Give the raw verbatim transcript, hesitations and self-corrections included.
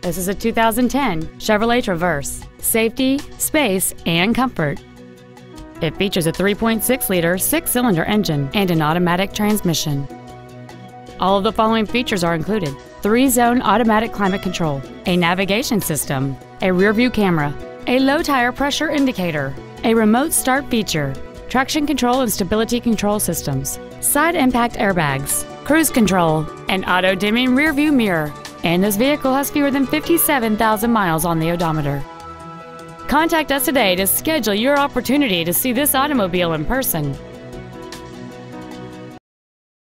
This is a two thousand ten Chevrolet Traverse. Safety, space, and comfort. It features a three point six liter six-cylinder engine and an automatic transmission. All of the following features are included: three-zone automatic climate control, a navigation system, a rear-view camera, a low tire pressure indicator, a remote start feature, traction control and stability control systems, side impact airbags, cruise control, an auto-dimming rear-view mirror, and this vehicle has fewer than fifty-seven thousand miles on the odometer. Contact us today to schedule your opportunity to see this automobile in person.